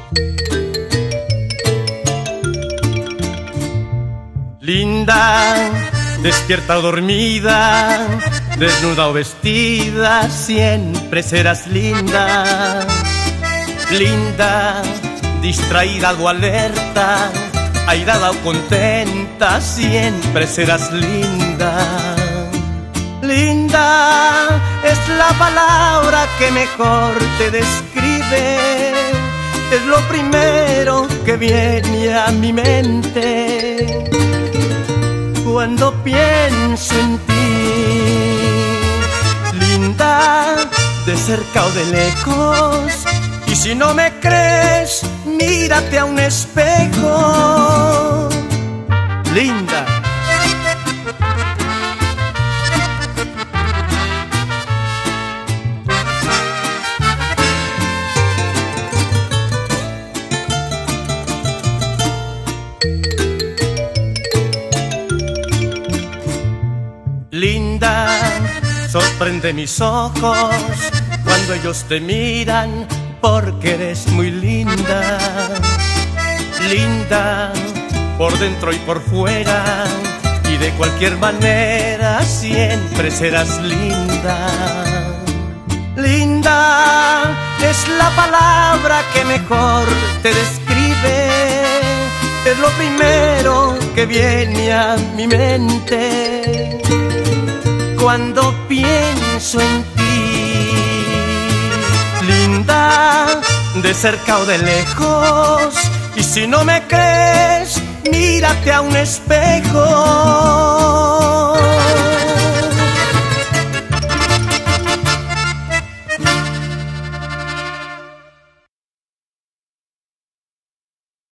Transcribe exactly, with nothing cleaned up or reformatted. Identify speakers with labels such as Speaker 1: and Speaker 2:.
Speaker 1: Linda, despierta o dormida, desnuda o vestida, siempre serás linda. Linda, distraída o alerta, airada o contenta, siempre serás linda. Linda es la palabra que mejor te describe, es lo primero que viene a mi mente cuando pienso en ti. Linda, de cerca o de lejos, y si no me crees, mírate a un espejo. Linda. Linda, sorprende mis ojos cuando ellos te miran, porque eres muy linda. Linda, por dentro y por fuera, y de cualquier manera siempre serás linda. Linda es la palabra que mejor te describe, es lo primero que viene a mi mente cuando pienso en ti. Linda, de cerca o de lejos, y si no me crees, mírate a un espejo.